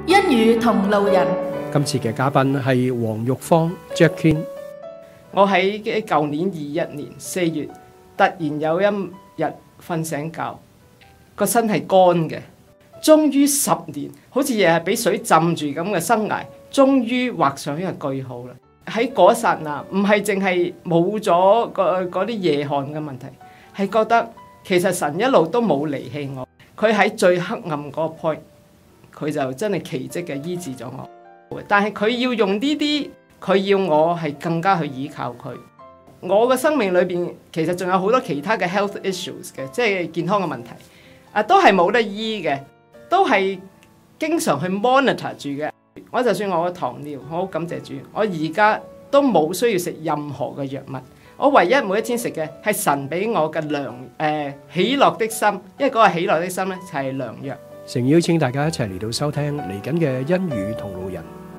恩與同路人， 今次嘅嘉賓係黃玉芳 Jackie。 我喺舊年21年4月，突然有一日瞓醒覺，個身係乾嘅。終於10年，好似日日俾水浸住咁嘅生涯，終於畫上一個句號啦。喺嗰剎那，唔係淨係冇咗嗰啲夜汗嘅問題，係覺得其實神一路都冇離棄我。佢喺最黑暗嗰個 point， 佢就真係奇蹟嘅醫治咗我。但係佢要用呢啲，佢要我係更加去依靠佢。我嘅生命裏邊其實仲有好多其他嘅 health issues 嘅，即係健康嘅問題，都係冇得醫嘅，都係經常去 monitor 住嘅。我就算我嘅糖尿，我好感謝主，我而家都冇需要食任何嘅藥物。我唯一每一天食嘅係神俾我嘅喜樂的心，因為嗰個喜樂的心咧就係良藥。 誠邀請大家一齊嚟到收聽嚟緊嘅恩與同路人。